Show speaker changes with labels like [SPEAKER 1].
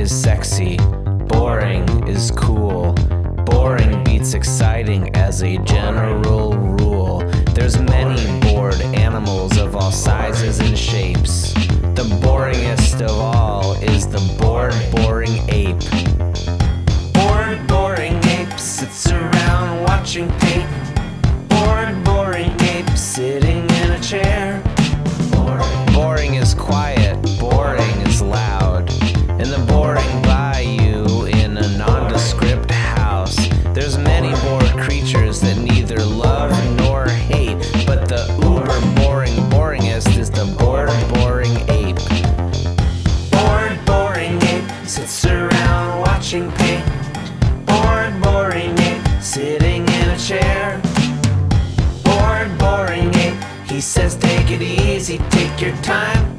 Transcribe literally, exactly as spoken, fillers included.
[SPEAKER 1] is sexy, boring is cool. Boring beats exciting as a general rule. There's many bored animals of all sizes and shapes. The boringest of all is the bored, boring ape. Bored, boring ape sits around watching paint. Bored, boring ape sitting in a chair. Boring, boring is quiet, boring is loud. In the boring bayou in a nondescript house, there's many bored creatures that neither love nor hate, but the uber boring boringest is the bored, boring ape. Bored, boring ape sits around watching paint. Bored, boring ape sitting in a chair. Bored, boring ape, he says take it easy, take your time.